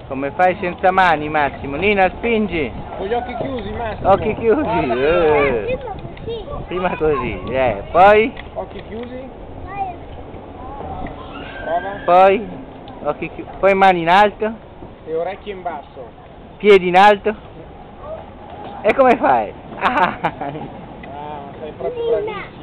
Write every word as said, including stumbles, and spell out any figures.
Come fai senza mani, Massimo? Nina, spingi! Con gli occhi chiusi, Massimo! Occhi chiusi! Eh. Prima così, eh. Poi? Occhi chiusi? Prova. Poi? Occhi chiusi. Poi mani in alto? E orecchie in basso. Piedi in alto? E come fai? Ah. Ah, sei proprio bravissimo.